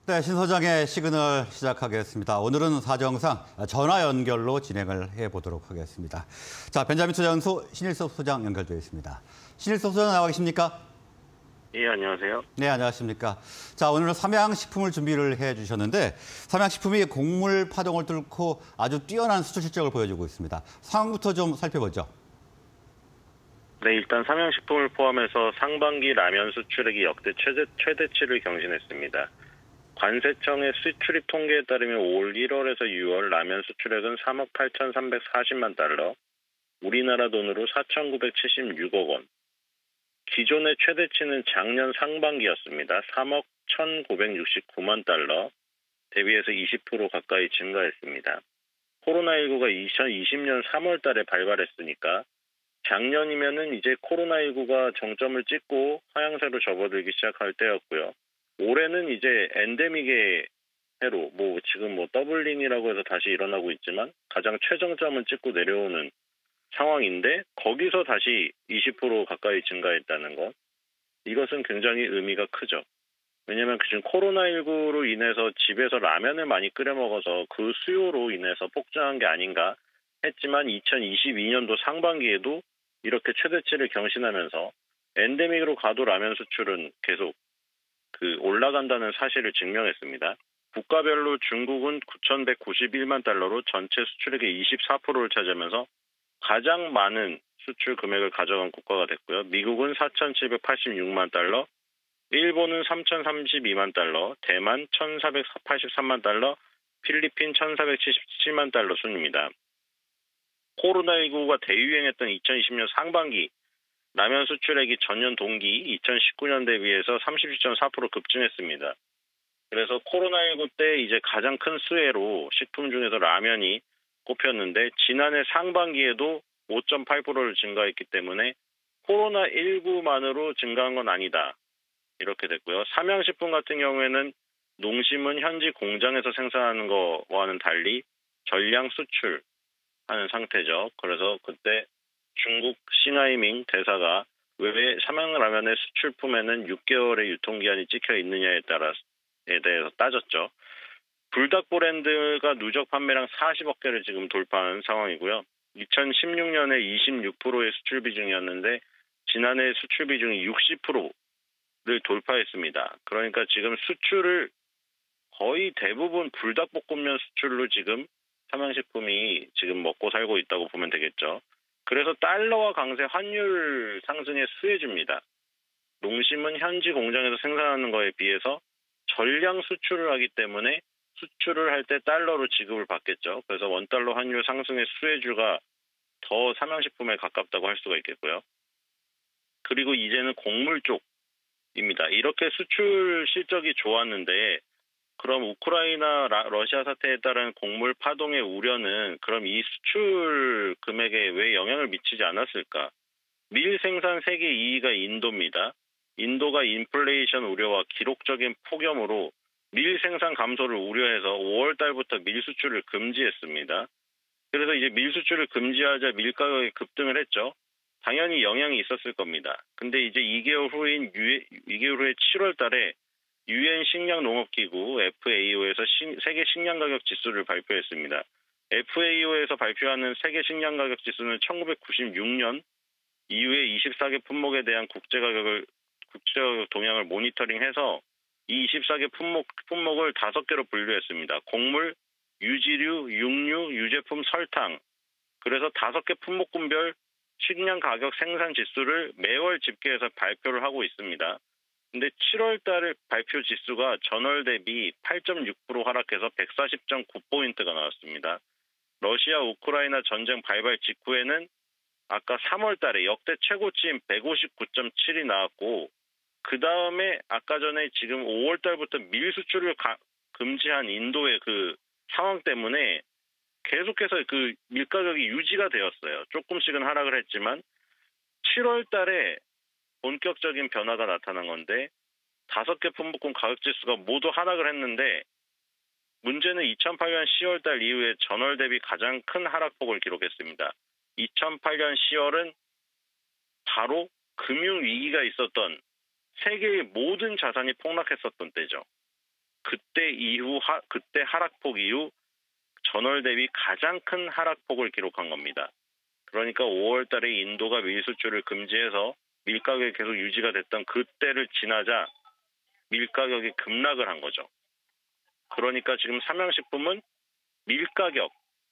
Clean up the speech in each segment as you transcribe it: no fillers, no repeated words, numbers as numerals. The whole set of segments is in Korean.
네, 신 소장의 시그널 시작하겠습니다. 오늘은 사정상 전화 연결로 진행을 해보도록 하겠습니다. 자, 벤자민 투자연수 신일섭 소장 연결되어 있습니다. 신일섭 소장 나와 계십니까? 예, 안녕하세요. 네, 안녕하십니까. 자, 오늘은 삼양식품을 준비를 해주셨는데 삼양식품이 곡물 파동을 뚫고 아주 뛰어난 수출 실적을 보여주고 있습니다. 상황부터 좀 살펴보죠. 네, 일단 삼양식품을 포함해서 상반기 라면 수출액이 역대 최대치를 경신했습니다. 관세청의 수출입 통계에 따르면 올 1월에서 6월 라면 수출액은 3억 8,340만 달러, 우리나라 돈으로 4,976억 원. 기존의 최대치는 작년 상반기였습니다. 3억 1,969만 달러, 대비해서 20% 가까이 증가했습니다. 코로나19가 2020년 3월 달에 발발했으니까 작년이면은 이제 코로나19가 정점을 찍고 하향세로 접어들기 시작할 때였고요. 올해는 이제 엔데믹의 해로 지금 더블링이라고 해서 다시 일어나고 있지만 가장 최정점을 찍고 내려오는 상황인데 거기서 다시 20% 가까이 증가했다는 것. 이것은 굉장히 의미가 크죠. 왜냐하면 지금 코로나19로 인해서 집에서 라면을 많이 끓여 먹어서 그 수요로 인해서 폭증한 게 아닌가 했지만 2022년도 상반기에도 이렇게 최대치를 경신하면서 엔데믹으로 가도 라면 수출은 계속 올라간다는 사실을 증명했습니다. 국가별로 중국은 9,191만 달러로 전체 수출액의 24%를 차지하면서 가장 많은 수출 금액을 가져간 국가가 됐고요. 미국은 4,786만 달러, 일본은 3,032만 달러, 대만 1,483만 달러, 필리핀 1,477만 달러 순입니다. 코로나19가 대유행했던 2020년 상반기 라면 수출액이 전년 동기 2019년 대비해서 32.4% 급증했습니다. 그래서 코로나19 때 이제 가장 큰 수혜로 식품 중에서 라면이 꼽혔는데 지난해 상반기에도 5.8%를 증가했기 때문에 코로나19만으로 증가한 건 아니다. 이렇게 됐고요. 삼양식품 같은 경우에는 농심은 현지 공장에서 생산하는 거와는 달리 전량 수출하는 상태죠. 그래서 그때 중국 싱하이밍 대사가 왜 삼양라면의 수출품에는 6개월의 유통기한이 찍혀 있느냐에 대해서 따졌죠. 불닭 브랜드가 누적 판매량 40억 개를 지금 돌파한 상황이고요. 2016년에 26%의 수출 비중이었는데 지난해 수출 비중이 60%를 돌파했습니다. 그러니까 지금 수출을 거의 대부분 불닭볶음면 수출로 지금 삼양식품이 지금 먹고 살고 있다고 보면 되겠죠. 그래서 달러와 강세 환율 상승에 수혜줍니다. 농심은 현지 공장에서 생산하는 거에 비해서 전량 수출을 하기 때문에 수출을 할 때 달러로 지급을 받겠죠. 그래서 원달러 환율 상승의 수혜주가 더 삼양식품에 가깝다고 할 수가 있겠고요. 그리고 이제는 곡물 쪽입니다. 이렇게 수출 실적이 좋았는데 그럼 우크라이나, 러시아 사태에 따른 곡물 파동의 우려는 그럼 이 수출 금액에 왜 영향을 미치지 않았을까? 밀 생산 세계 2위가 인도입니다. 인도가 인플레이션 우려와 기록적인 폭염으로 밀 생산 감소를 우려해서 5월 달부터 밀 수출을 금지했습니다. 그래서 이제 밀 수출을 금지하자 밀 가격이 급등을 했죠. 당연히 영향이 있었을 겁니다. 근데 이제 2개월 후에 7월 달에 UN 식량농업기구 FAO에서 세계 식량 가격 지수를 발표했습니다. FAO에서 발표하는 세계 식량 가격 지수는 1996년 이후에 24개 품목에 대한 국제가격 동향을 모니터링해서 이 24개 품목을 5개로 분류했습니다. 곡물, 유지류, 육류, 유제품, 설탕. 그래서 5개 품목군별 식량 가격 생산 지수를 매월 집계해서 발표를 하고 있습니다. 근데 7월 달 발표 지수가 전월 대비 8.6% 하락해서 140.9포인트가 나왔습니다. 러시아 우크라이나 전쟁 발발 직후에는 아까 3월 달에 역대 최고치인 159.7이 나왔고 그 다음에 아까 전에 지금 5월 달부터 밀 수출을 금지한 인도의 그 상황 때문에 계속해서 그 밀 가격이 유지가 되었어요. 조금씩은 하락을 했지만 7월 달에 본격적인 변화가 나타난 건데 5개 품목군 가격 지수가 모두 하락을 했는데 문제는 2008년 10월 달 이후에 전월 대비 가장 큰 하락폭을 기록했습니다. 2008년 10월은 바로 금융위기가 있었던 세계의 모든 자산이 폭락했었던 때죠. 그때 하락폭 이후 전월 대비 가장 큰 하락폭을 기록한 겁니다. 그러니까 5월 달에 인도가 밀 수출을 금지해서 밀 가격이 계속 유지가 됐던 그때를 지나자 밀 가격이 급락을 한 거죠. 그러니까 지금 삼양식품은 밀 가격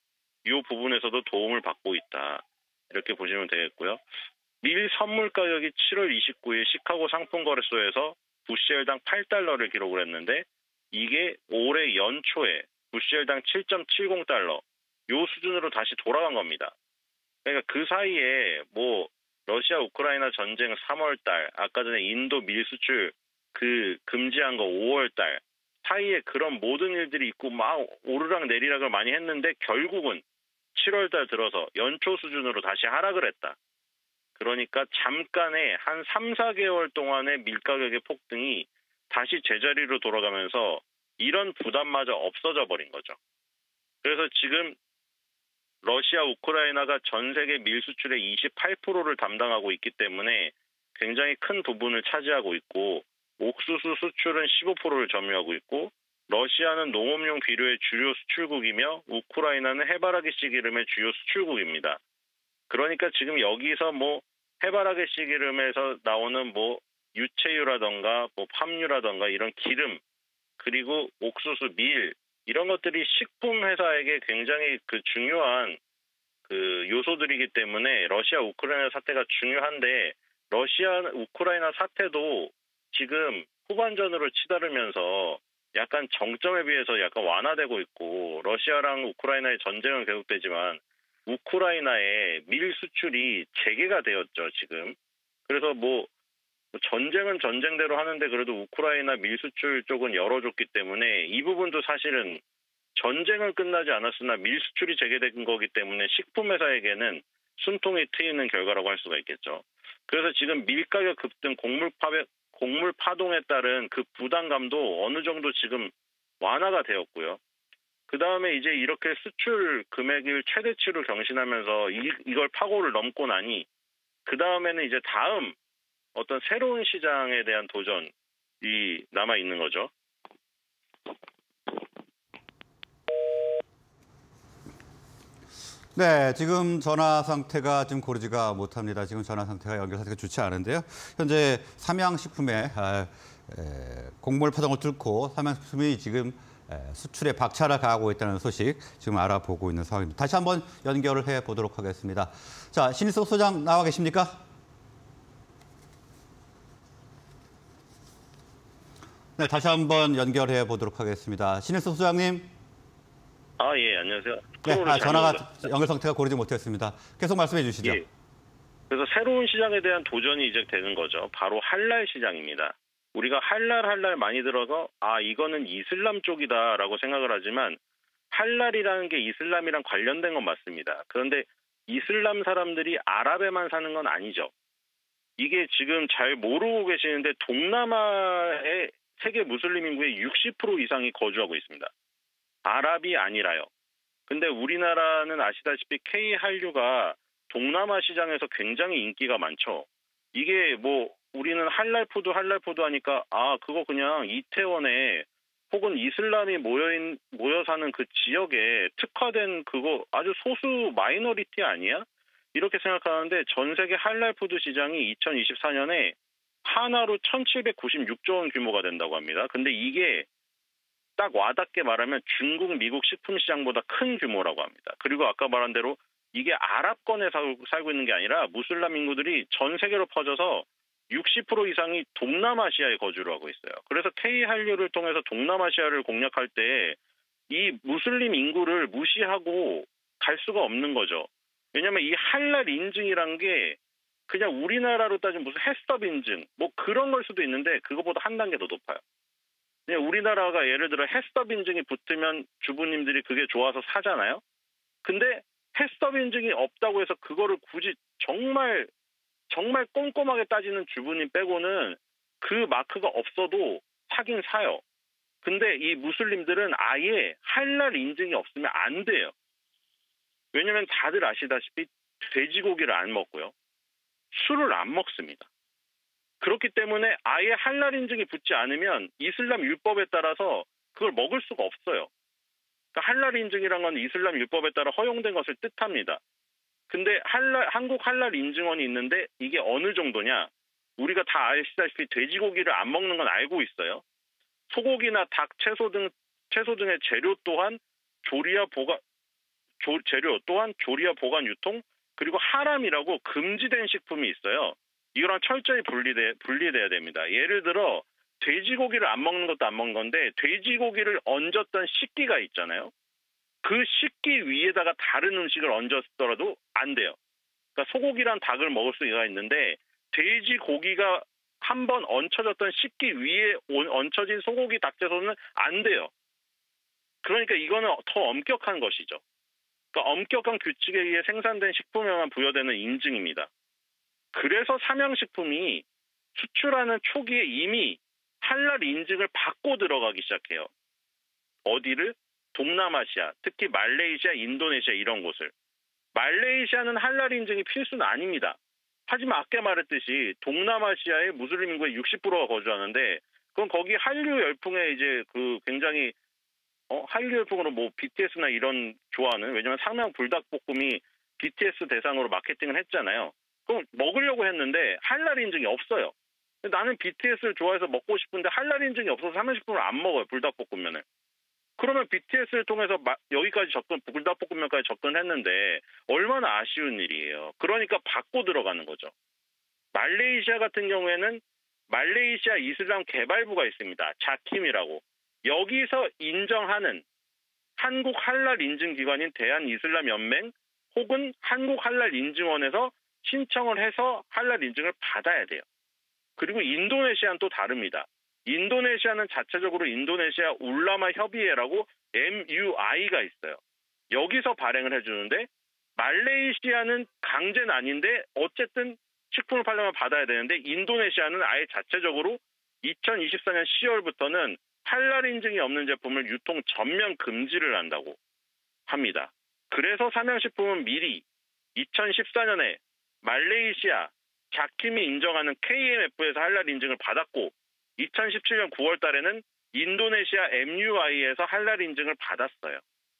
이 부분에서도 도움을 받고 있다. 이렇게 보시면 되겠고요. 밀 선물 가격이 7월 29일 시카고 상품거래소에서 부시엘당 8달러를 기록을 했는데 이게 올해 연초에 부시엘당 7.70달러 요 수준으로 다시 돌아간 겁니다. 그러니까 그 사이에 뭐 러시아 우크라이나 전쟁 3월 달, 아까 전에 인도 밀 수출 그 금지한 거 5월 달 사이에 그런 모든 일들이 있고 막 오르락 내리락을 많이 했는데 결국은 7월 달 들어서 연초 수준으로 다시 하락을 했다. 그러니까 잠깐의 한 3, 4개월 동안의 밀 가격의 폭등이 다시 제자리로 돌아가면서 이런 부담마저 없어져 버린 거죠. 그래서 지금 러시아, 우크라이나가 전 세계 밀 수출의 28%를 담당하고 있기 때문에 굉장히 큰 부분을 차지하고 있고 옥수수 수출은 15%를 점유하고 있고 러시아는 농업용 비료의 주요 수출국이며 우크라이나는 해바라기 씨 기름의 주요 수출국입니다. 그러니까 지금 여기서 뭐 해바라기 씨 기름에서 나오는 뭐 유채유라던가 뭐 팜유라던가 이런 기름 그리고 옥수수, 밀 이런 것들이 식품 회사에게 굉장히 그 중요한 그 요소들이기 때문에 러시아 우크라이나 사태가 중요한데 러시아 우크라이나 사태도 지금 후반전으로 치달으면서 약간 정점에 비해서 약간 완화되고 있고 러시아랑 우크라이나의 전쟁은 계속되지만 우크라이나의 밀 수출이 재개가 되었죠, 지금. 그래서 뭐 전쟁은 전쟁대로 하는데 그래도 우크라이나 밀 수출 쪽은 열어줬기 때문에 이 부분도 사실은 전쟁은 끝나지 않았으나 밀 수출이 재개된 거기 때문에 식품 회사에게는 숨통이 트이는 결과라고 할 수가 있겠죠. 그래서 지금 밀가격 급등, 곡물 파동에 따른 그 부담감도 어느 정도 지금 완화가 되었고요. 그 다음에 이제 이렇게 수출 금액을 최대치로 경신하면서 이걸 파고를 넘고 나니 그 다음에는 이제 다음 어떤 새로운 시장에 대한 도전이 남아 있는 거죠. 네, 지금 전화 상태가 지금 고르지가 못합니다. 지금 전화 상태가 연결 상태가 좋지 않은데요. 현재 삼양식품의 곡물 파동을 뚫고 삼양식품이 지금 수출에 박차를 가하고 있다는 소식 지금 알아보고 있는 상황입니다. 다시 한번 연결을 해 보도록 하겠습니다. 자, 신일섭 소장 나와 계십니까? 네, 다시 한번 연결해 보도록 하겠습니다. 신일섭 소장님. 예, 안녕하세요. 네, 전화가 연결 상태가 고르지 못했습니다. 계속 말씀해 주시죠. 예. 그래서 새로운 시장에 대한 도전이 이제 되는 거죠. 바로 할랄 시장입니다. 우리가 할랄 많이 들어서 이거는 이슬람 쪽이다라고 생각을 하지만 할랄이라는 게 이슬람이랑 관련된 건 맞습니다. 그런데 이슬람 사람들이 아랍에만 사는 건 아니죠. 이게 지금 잘 모르고 계시는데 동남아의 세계 무슬림 인구의 60% 이상이 거주하고 있습니다. 아랍이 아니라요. 근데 우리나라는 아시다시피 K한류가 동남아 시장에서 굉장히 인기가 많죠. 이게 뭐 우리는 할랄푸드 하니까 그거 그냥 이태원에 혹은 이슬람이 모여 사는 그 지역에 특화된 그거 아주 소수 마이너리티 아니야? 이렇게 생각하는데 전 세계 할랄푸드 시장이 2024년에 하나로 1,796조 원 규모가 된다고 합니다. 근데 이게 딱 와닿게 말하면 중국, 미국 식품 시장보다 큰 규모라고 합니다. 그리고 아까 말한 대로 이게 아랍권에 살고 있는 게 아니라 무슬람 인구들이 전 세계로 퍼져서 60% 이상이 동남아시아에 거주를 하고 있어요. 그래서 K한류를 통해서 동남아시아를 공략할 때 이 무슬림 인구를 무시하고 갈 수가 없는 거죠. 왜냐하면 이 할랄 인증이란 게 그냥 우리나라로 따지면 무슨 해썹 인증 뭐 그런 걸 수도 있는데 그거보다 한 단계 더 높아요. 그냥 우리나라가 예를 들어 해썹 인증이 붙으면 주부님들이 그게 좋아서 사잖아요. 근데 해썹 인증이 없다고 해서 그거를 굳이 정말 꼼꼼하게 따지는 주부님 빼고는 그 마크가 없어도 사긴 사요. 근데 이 무슬림들은 아예 할랄 인증이 없으면 안 돼요. 왜냐면 다들 아시다시피 돼지고기를 안 먹고요. 술을 안 먹습니다. 그렇기 때문에 아예 할랄 인증이 붙지 않으면 이슬람 율법에 따라서 그걸 먹을 수가 없어요. 그러니까 할랄 인증이란 건 이슬람 율법에 따라 허용된 것을 뜻합니다. 근데 한국 할랄 인증원이 있는데 이게 어느 정도냐? 우리가 다 아시다시피 돼지고기를 안 먹는 건 알고 있어요. 소고기나 닭, 채소 등의 재료 또한 조리와 보관 유통, 그리고 하람이라고 금지된 식품이 있어요. 이거랑 철저히 분리돼야 됩니다. 예를 들어 돼지고기를 안 먹는 것도 안 먹는 건데 돼지고기를 얹었던 식기가 있잖아요. 그 식기 위에다가 다른 음식을 얹었더라도 안 돼요. 그러니까 소고기랑 닭을 먹을 수가 있는데 돼지고기가 한번 얹혀졌던 식기 위에 얹혀진 소고기, 닭채소는 안 돼요. 그러니까 이거는 더 엄격한 것이죠. 그러니까 엄격한 규칙에 의해 생산된 식품에만 부여되는 인증입니다. 그래서 삼양식품이 수출하는 초기에 이미 할랄 인증을 받고 들어가기 시작해요. 어디를? 동남아시아, 특히 말레이시아, 인도네시아 이런 곳을. 말레이시아는 할랄 인증이 필수는 아닙니다. 하지만 아까 말했듯이 동남아시아의 무슬림 인구의 60%가 거주하는데 그건 거기 한류 열풍에 이제 그 굉장히 한류 열풍으로 뭐 BTS나 이런 좋아하는, 왜냐면 삼양 불닭볶음이 BTS 대상으로 마케팅을 했잖아요. 그럼 먹으려고 했는데 할랄 인증이 없어요. 나는 BTS를 좋아해서 먹고 싶은데 할랄 인증이 없어서 삼양식품을 안 먹어요. 불닭볶음면을. 그러면 BTS를 통해서 여기까지 불닭볶음면까지 접근했는데 얼마나 아쉬운 일이에요. 그러니까 받고 들어가는 거죠. 말레이시아 같은 경우에는 말레이시아 이슬람 개발부가 있습니다. 자킴이라고. 여기서 인정하는 한국 할랄 인증 기관인 대한이슬람연맹 혹은 한국 할랄 인증원에서 신청을 해서 할랄 인증을 받아야 돼요. 그리고 인도네시아는 또 다릅니다. 인도네시아는 자체적으로 인도네시아 울라마 협의회라고 MUI가 있어요. 여기서 발행을 해주는데 말레이시아는 강제는 아닌데 어쨌든 식품을 팔려면 받아야 되는데 인도네시아는 아예 자체적으로 2024년 10월부터는 할랄 인증이 없는 제품을 유통 전면 금지를 한다고 합니다. 그래서 삼양식품은 미리 2014년에 말레이시아 자킴이 인정하는 KMF에서 할랄 인증을 받았고 2017년 9월 달에는 인도네시아 MUI에서 할랄 인증을 받았어요.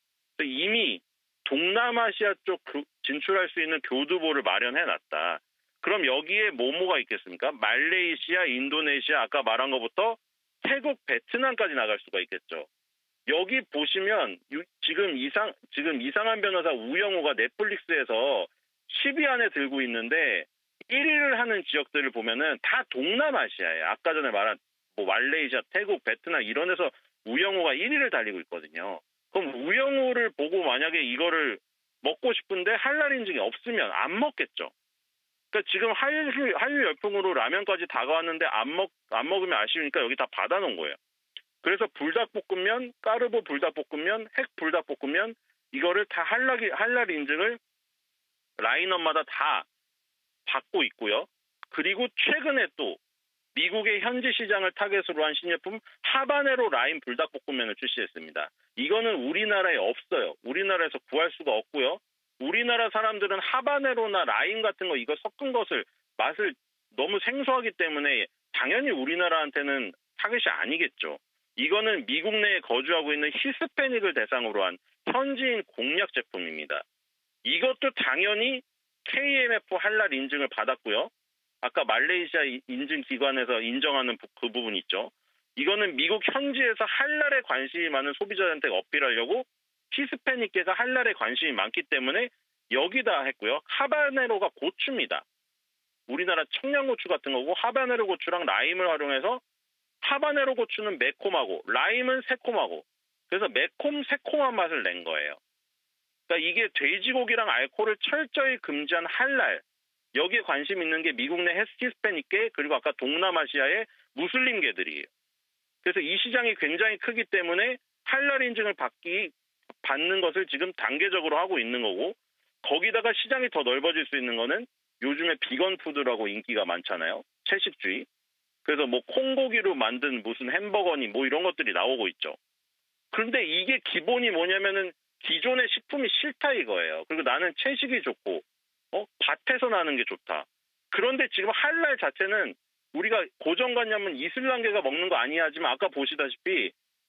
이미 동남아시아 쪽 진출할 수 있는 교두보를 마련해놨다. 그럼 여기에 뭐가 있겠습니까? 말레이시아, 인도네시아, 아까 말한 것부터 태국, 베트남까지 나갈 수가 있겠죠. 여기 보시면 지금 이상한 변호사 우영우가 넷플릭스에서 10위 안에 들고 있는데 1위를 하는 지역들을 보면은 다 동남아시아예요. 아까 전에 말한 뭐 말레이시아, 태국, 베트남 이런 데서 우영우가 1위를 달리고 있거든요. 그럼 우영우를 보고 만약에 이거를 먹고 싶은데 할랄 인증이 없으면 안 먹겠죠. 그러니까 지금 한류 열풍으로 라면까지 다가왔는데 안 먹으면 아쉬우니까 여기 다 받아놓은 거예요. 그래서 불닭볶음면, 까르보 불닭볶음면, 핵 불닭볶음면 이거를 다 할랄 인증을 라인업마다 다 받고 있고요. 그리고 최근에 또 미국의 현지 시장을 타겟으로 한 신제품 하바네로 라임 불닭볶음면을 출시했습니다. 이거는 우리나라에 없어요. 우리나라에서 구할 수가 없고요. 우리나라 사람들은 하바네로나 라임 같은 거 이거 섞은 것을 맛을 너무 생소하기 때문에 당연히 우리나라한테는 타겟이 아니겠죠. 이거는 미국 내에 거주하고 있는 히스패닉을 대상으로 한 현지인 공략 제품입니다. 이것도 당연히 KMF 할랄 인증을 받았고요. 아까 말레이시아 인증기관에서 인정하는 그 부분 있죠. 이거는 미국 현지에서 할랄에 관심이 많은 소비자한테 어필하려고 히스패닉계가 할랄에 관심이 많기 때문에 여기다 했고요. 하바네로가 고추입니다. 우리나라 청양고추 같은 거고 하바네로 고추랑 라임을 활용해서 하바네로 고추는 매콤하고 라임은 새콤하고 그래서 매콤 새콤한 맛을 낸 거예요. 그러니까 이게 돼지고기랑 알코올을 철저히 금지한 할랄, 여기에 관심 있는 게 미국 내 히스패닉계 그리고 아까 동남아시아의 무슬림계들이에요. 그래서 이 시장이 굉장히 크기 때문에 할랄 인증을 받는 것을 지금 단계적으로 하고 있는 거고 거기다가 시장이 더 넓어질 수 있는 거는 요즘에 비건 푸드라고 인기가 많잖아요. 채식주의. 그래서 뭐 콩고기로 만든 무슨 햄버거니 뭐 이런 것들이 나오고 있죠. 그런데 이게 기본이 뭐냐면은 기존의 식품이 싫다 이거예요. 그리고 나는 채식이 좋고 밭에서 나는 게 좋다. 그런데 지금 할랄 자체는 우리가 고정관념은 이슬람계가 먹는 거 아니야 하지만 아까 보시다시피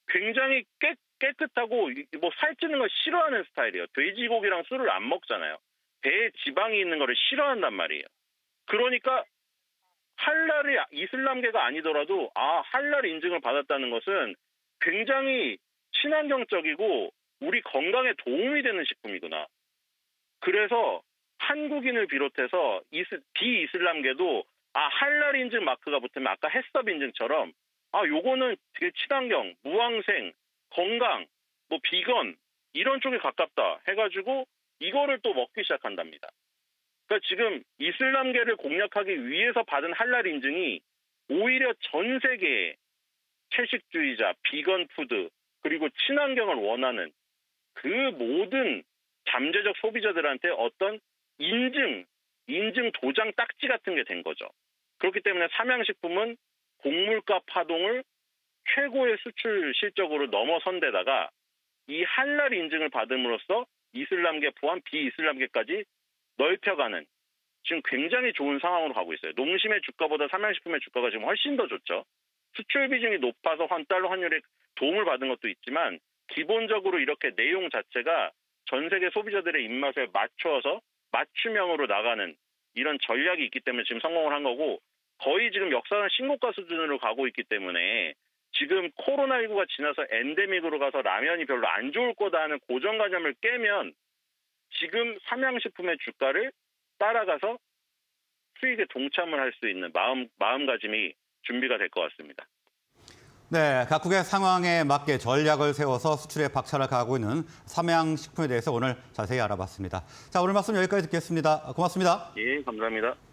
굉장히 깨끗하고 뭐 살찌는 걸 싫어하는 스타일이에요. 돼지고기랑 술을 안 먹잖아요. 배에 지방이 있는 거를 싫어한단 말이에요. 그러니까 할랄이 이슬람계가 아니더라도 할랄 인증을 받았다는 것은 굉장히 친환경적이고 우리 건강에 도움이 되는 식품이구나. 그래서 한국인을 비롯해서 비이슬람계도 할랄 인증 마크가 붙으면 아까 햇섭 인증처럼 요거는 되게 친환경, 무항생, 건강, 뭐 비건 이런 쪽에 가깝다 해가지고 이거를 또 먹기 시작한답니다. 그러니까 지금 이슬람계를 공략하기 위해서 받은 할랄 인증이 오히려 전 세계의 채식주의자, 비건 푸드 그리고 친환경을 원하는 그 모든 잠재적 소비자들한테 어떤 인증 도장 딱지 같은 게 된 거죠. 그렇기 때문에 삼양식품은 곡물가 파동을 최고의 수출 실적으로 넘어선 데다가 이 할랄 인증을 받음으로써 이슬람계 포함 비이슬람계까지 넓혀가는 지금 굉장히 좋은 상황으로 가고 있어요. 농심의 주가보다 삼양식품의 주가가 지금 훨씬 더 좋죠. 수출 비중이 높아서 달러 환율에 도움을 받은 것도 있지만 기본적으로 이렇게 내용 자체가 전 세계 소비자들의 입맛에 맞추어서 맞춤형으로 나가는 이런 전략이 있기 때문에 지금 성공을 한 거고 거의 지금 역사상 신고가 수준으로 가고 있기 때문에 지금 코로나19가 지나서 엔데믹으로 가서 라면이 별로 안 좋을 거다 하는 고정관념을 깨면 지금 삼양식품의 주가를 따라가서 수익에 동참을 할 수 있는 마음가짐이 준비가 될 것 같습니다. 네, 각국의 상황에 맞게 전략을 세워서 수출에 박차를 가하고 있는 삼양식품에 대해서 오늘 자세히 알아봤습니다. 자, 오늘 말씀 여기까지 듣겠습니다. 고맙습니다. 예, 감사합니다.